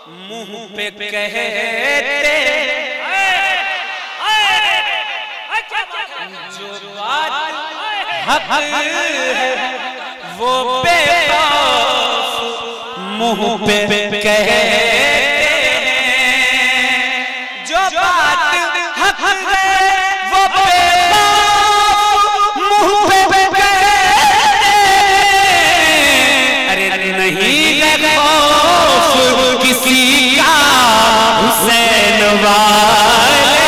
मुंह पे कहते जो बात हक है वो बेवकूफ मुंह पे कहते जो बात हक है वो बेवकूफ मुंह पे कहते अरे नहीं किसी का हुसैन वाले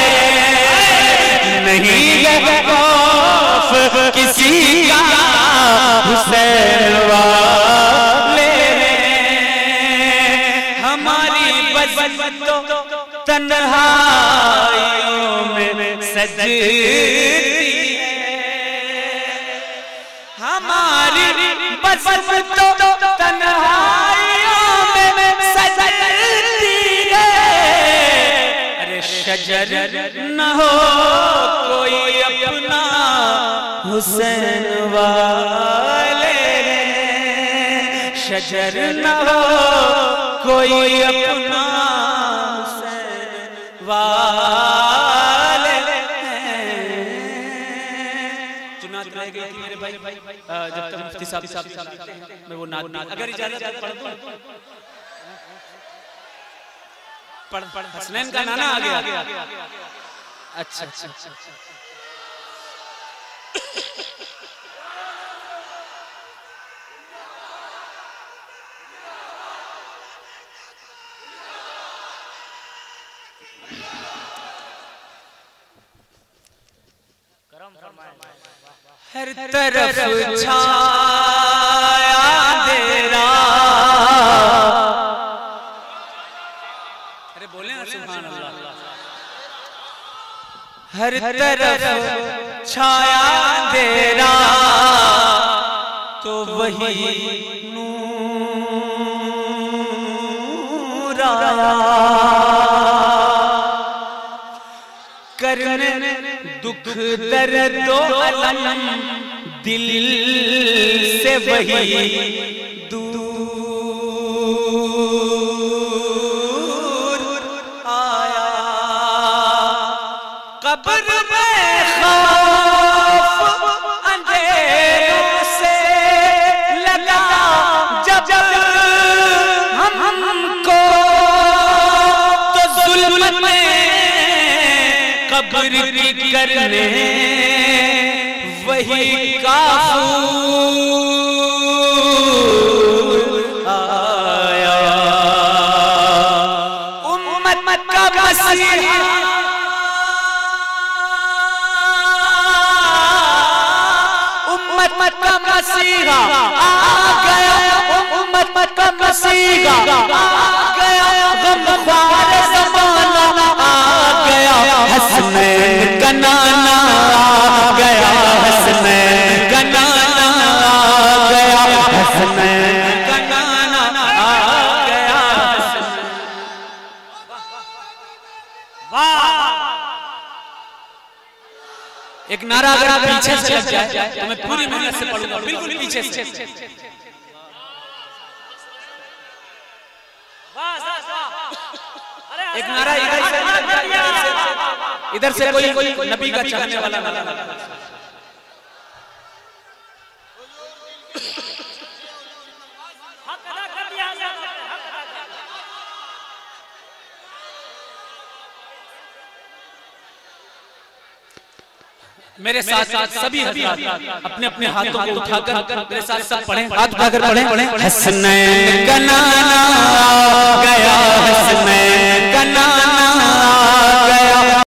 नहीं खौफ किसी का हुसैन वाले हमारी बज़्ज़त तो तन्हाइयों में सजती है हमारी बज़्ज़त तो तन्हाइयों में सजती है अरे शजर न हो कोई अपना हुसैन वाले शजर न हो कोई अपना हुसैन वाले चुनाव रह गई थी मेरे भाई जब तक मुफ्ती साहब मैं वो नात अगर इजाजत है पढ़ हसनैन का नाना आ गया अच्छा हर तरफ छाया अंधेरा अरे बोले ना सुभान अल्लाह हर तरफ छाया अंधेरा तो वही नूर आया करने दुख दर्द अलम दिल से वही दूर आया कब्र में खौफ अंधेरों से लगा जब हमको तो जुल्म में कब्र की करने वही काफूर आया उम्मत का मसीहा उम्मत का मसीहा आ गया उम्मत का मसीहा आ गया गमख्वार ज़माना आ गया हसनैन का नाना आ गया हसनैन का नाना आ गया हसनैन का नाना आ गया वाह एक नारा अगर पीछे से लग जाए तो मैं पूरी मेहनत से पढ़ूंगा बिल्कुल पीछे से एक नारा इधर से कोई नबी का चाहने वाला मेरे साथ सभी हज़रात अपने अपने हाथों को उठाकर मेरे साथ पढ़ें हाथ उठाकर पढ़ें हसनैन का नाना